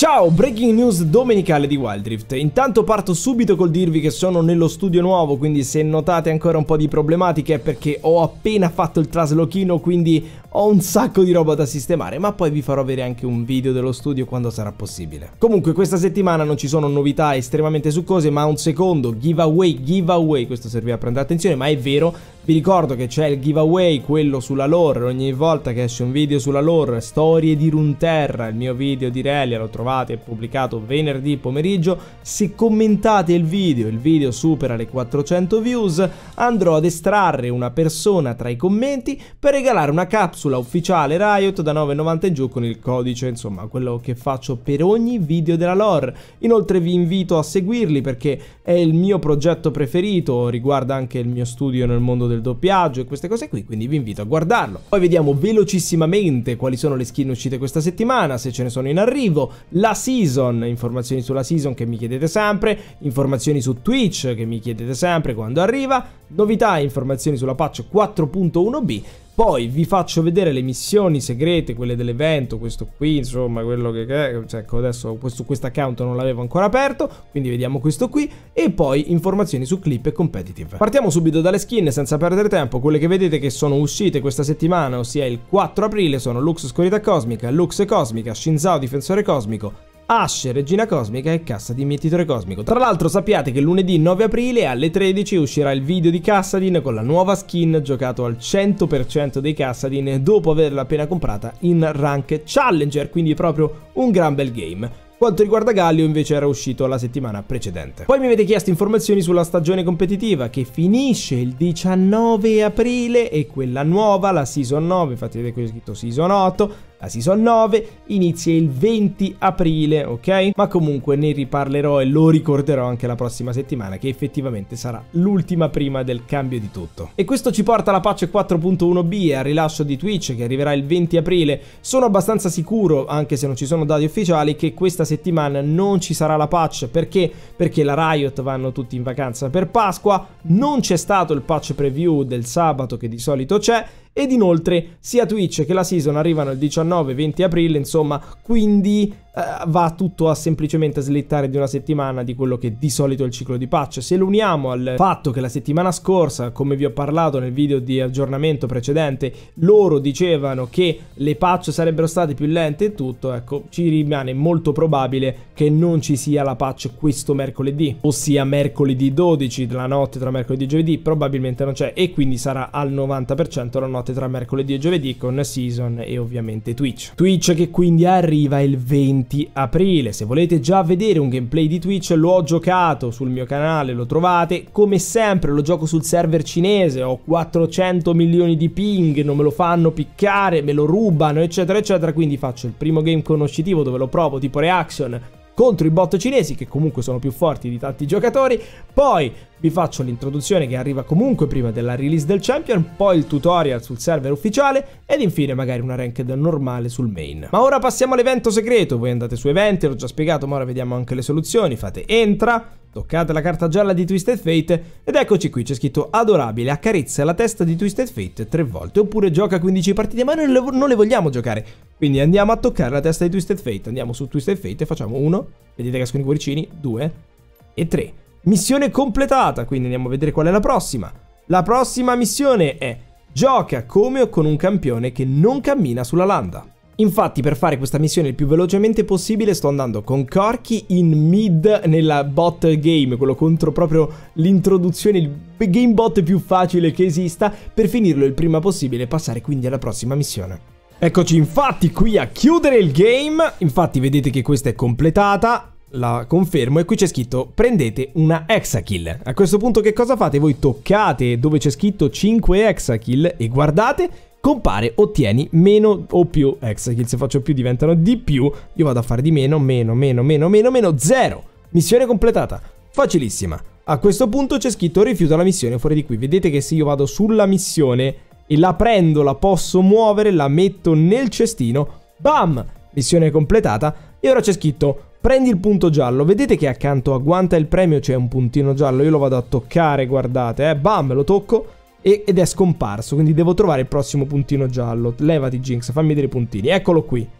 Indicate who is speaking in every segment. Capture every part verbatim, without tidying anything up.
Speaker 1: Ciao, breaking news domenicale di Wild Rift. Intanto parto subito col dirvi che sono nello studio nuovo, quindi se notate ancora un po' di problematiche è perché ho appena fatto il traslochino, quindi ho un sacco di roba da sistemare, ma poi vi farò avere anche un video dello studio quando sarà possibile. Comunque questa settimana non ci sono novità estremamente succose, ma un secondo giveaway, giveaway, questo serviva a prendere attenzione, ma è vero. Vi ricordo che c'è il giveaway, quello sulla lore, ogni volta che esce un video sulla lore, storie di Runeterra, il mio video di Relia, lo trovate pubblicato venerdì pomeriggio. Se commentate il video, il video supera le quattrocento views, andrò ad estrarre una persona tra i commenti per regalare una capsula ufficiale Riot da nove e novanta in giù con il codice, insomma, quello che faccio per ogni video della lore. Inoltre vi invito a seguirli perché è il mio progetto preferito, riguarda anche il mio studio nel mondo del del doppiaggio e queste cose qui, quindi vi invito a guardarlo. Poi vediamo velocissimamente quali sono le skin uscite questa settimana, se ce ne sono in arrivo, la season, informazioni sulla season che mi chiedete sempre, informazioni su Twitch che mi chiedete sempre quando arriva, novità e informazioni sulla patch quattro punto uno b. Poi vi faccio vedere le missioni segrete, quelle dell'evento, questo qui, insomma, quello che è, cioè, ecco, adesso questo account non l'avevo ancora aperto, quindi vediamo questo qui, e poi informazioni su clip e competitive. Partiamo subito dalle skin senza perdere tempo. Quelle che vedete che sono uscite questa settimana, ossia il quattro aprile, sono Lux Scorita Cosmica, Lux Cosmica, Shinzao Difensore Cosmico, Ashe Regina Cosmica e Kassadin Mietitore Cosmico. Tra l'altro sappiate che lunedì nove aprile alle tredici uscirà il video di Kassadin con la nuova skin giocato al cento per cento dei Kassadin dopo averla appena comprata in rank Challenger, quindi proprio un gran bel game. Quanto riguarda Galio invece era uscito la settimana precedente. Poi mi avete chiesto informazioni sulla stagione competitiva che finisce il diciannove aprile e quella nuova, la Season nove, infatti vedete qui è scritto Season otto, la Season nove inizia il venti aprile, ok? Ma comunque ne riparlerò e lo ricorderò anche la prossima settimana, che effettivamente sarà l'ultima prima del cambio di tutto. E questo ci porta alla patch quattro punto uno b e al rilascio di Twitch che arriverà il venti aprile. Sono abbastanza sicuro, anche se non ci sono dati ufficiali, che questa settimana non ci sarà la patch. Perché? Perché la Riot vanno tutti in vacanza per Pasqua, non c'è stato il patch preview del sabato che di solito c'è, ed inoltre sia Twitch che la season arrivano il diciannove venti aprile, insomma, quindi eh, va tutto a semplicemente slittare di una settimana di quello che di solito è il ciclo di patch. Se lo uniamo al fatto che la settimana scorsa, come vi ho parlato nel video di aggiornamento precedente, loro dicevano che le patch sarebbero state più lente e tutto, ecco, ci rimane molto probabile che non ci sia la patch questo mercoledì, ossia mercoledì dodici, la notte tra mercoledì e giovedì, probabilmente non c'è, e quindi sarà al novanta per cento la notte tra mercoledì e giovedì con season e ovviamente Twitch. Twitch che quindi arriva il venti aprile. Se volete già vedere un gameplay di Twitch, lo ho giocato sul mio canale, lo trovate. Come sempre lo gioco sul server cinese, ho quattrocento milioni di ping, non me lo fanno piccare, me lo rubano eccetera eccetera, quindi faccio il primo game conoscitivo dove lo provo tipo reaction contro i bot cinesi che comunque sono più forti di tanti giocatori, poi vi faccio l'introduzione che arriva comunque prima della release del champion, poi il tutorial sul server ufficiale ed infine magari una ranked normale sul main. Ma ora passiamo all'evento segreto. Voi andate su eventi, l'ho già spiegato, ma ora vediamo anche le soluzioni. Fate entra, toccate la carta gialla di Twisted Fate ed eccoci qui, c'è scritto adorabile, accarezza la testa di Twisted Fate tre volte, oppure gioca quindici partite, ma noi non le, non le vogliamo giocare, quindi andiamo a toccare la testa di Twisted Fate, andiamo su Twisted Fate e facciamo uno, vedete che escono i cuoricini, due e tre. Missione completata, quindi andiamo a vedere qual è la prossima. La prossima missione è gioca come o con un campione che non cammina sulla landa. Infatti per fare questa missione il più velocemente possibile sto andando con Corki in mid nella bot game, quello contro proprio l'introduzione, il game bot più facile che esista, per finirlo il prima possibile e passare quindi alla prossima missione. Eccoci infatti qui a chiudere il game, infatti vedete che questa è completata. La confermo e qui c'è scritto prendete una hexakill. A questo punto che cosa fate? Voi toccate dove c'è scritto cinque hexakill e guardate, compare ottieni meno o più hexakill. Se faccio più diventano di più, io vado a fare di meno, meno, meno, meno, meno, meno, zero. Missione completata, facilissima. A questo punto c'è scritto rifiuta la missione fuori di qui. Vedete che se io vado sulla missione e la prendo, la posso muovere, la metto nel cestino, bam, missione completata. E ora c'è scritto prendi il punto giallo, vedete che accanto a guanta il premio c'è un puntino giallo, io lo vado a toccare, guardate, eh, bam, lo tocco e, ed è scomparso, quindi devo trovare il prossimo puntino giallo. Levati Jinx, fammi vedere i puntini, eccolo qui.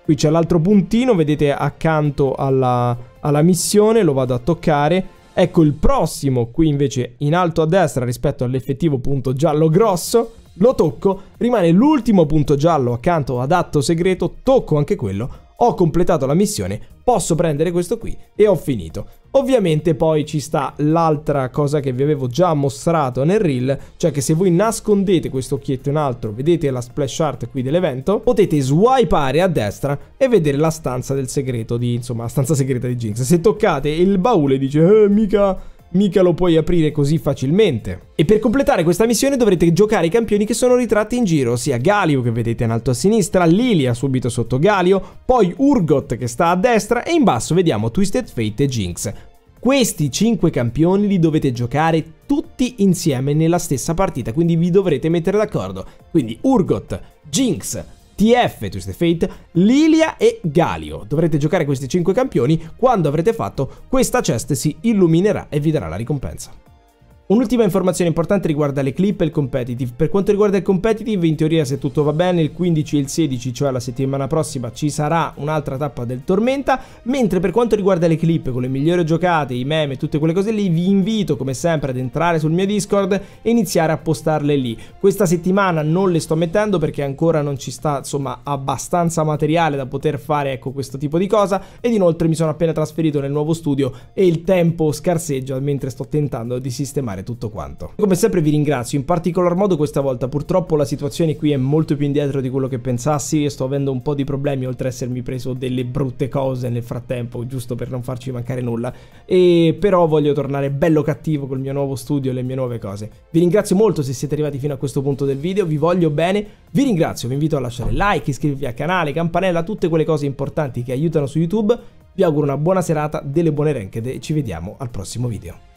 Speaker 1: Qui c'è l'altro puntino, vedete accanto alla, alla missione, lo vado a toccare. Ecco il prossimo, qui invece in alto a destra rispetto all'effettivo punto giallo grosso. Lo tocco, rimane l'ultimo punto giallo accanto ad atto segreto, tocco anche quello. Ho completato la missione, posso prendere questo qui e ho finito. Ovviamente poi ci sta l'altra cosa che vi avevo già mostrato nel reel, cioè che se voi nascondete questo occhietto in alto, vedete la splash art qui dell'evento, potete swipeare a destra e vedere la stanza del segreto di, insomma, la stanza segreta di Jinx. Se toccate il baule dice, eh, mica... mica lo puoi aprire così facilmente. E per completare questa missione dovrete giocare i campioni che sono ritratti in giro, sia Galio che vedete in alto a sinistra, Lilia subito sotto Galio, poi Urgot che sta a destra e in basso vediamo Twisted Fate e Jinx. Questi cinque campioni li dovete giocare tutti insieme nella stessa partita, quindi vi dovrete mettere d'accordo. Quindi Urgot, Jinx, T F, Twisted Fate, Lilia e Galio. Dovrete giocare questi cinque campioni. Quando avrete fatto, questa chest si illuminerà e vi darà la ricompensa. Un'ultima informazione importante riguarda le clip e il competitive. Per quanto riguarda il competitive, in teoria se tutto va bene, il quindici e il sedici, cioè la settimana prossima, ci sarà un'altra tappa del Tormenta, mentre per quanto riguarda le clip con le migliori giocate, i meme e tutte quelle cose lì, vi invito come sempre ad entrare sul mio Discord e iniziare a postarle lì. Questa settimana non le sto mettendo perché ancora non ci sta, insomma, abbastanza materiale da poter fare, ecco, questo tipo di cosa, ed inoltre mi sono appena trasferito nel nuovo studio e il tempo scarseggia mentre sto tentando di sistemare tutto quanto. Come sempre vi ringrazio, in particolar modo questa volta. Purtroppo la situazione qui è molto più indietro di quello che pensassi e sto avendo un po' di problemi, oltre ad essermi preso delle brutte cose nel frattempo, giusto per non farci mancare nulla, e però voglio tornare bello cattivo col mio nuovo studio e le mie nuove cose. Vi ringrazio molto se siete arrivati fino a questo punto del video, vi voglio bene, vi ringrazio, vi invito a lasciare like, iscrivervi al canale, campanella, tutte quelle cose importanti che aiutano su YouTube. Vi auguro una buona serata, delle buone ranked e ci vediamo al prossimo video.